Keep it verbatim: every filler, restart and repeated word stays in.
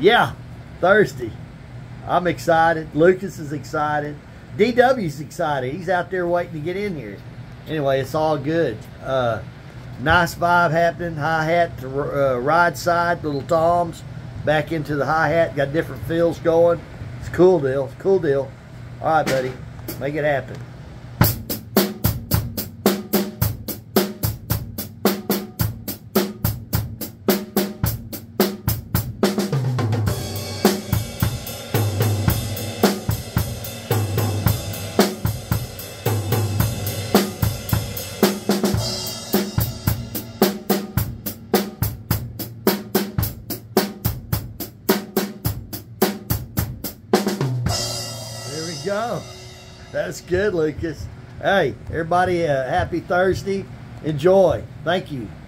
Yeah, Thursday. I'm excited. Lucas is excited. D W's excited. He's out there waiting to get in here. Anyway, it's all good. Uh, nice vibe happening. Hi-hat to uh, ride side, little toms. Back into the hi-hat. Got different feels going. It's a cool deal. It's a cool deal. All right, buddy. Make it happen. Go. That's good, Lucas. Hey, everybody, uh, happy Thursday. Enjoy. Thank you.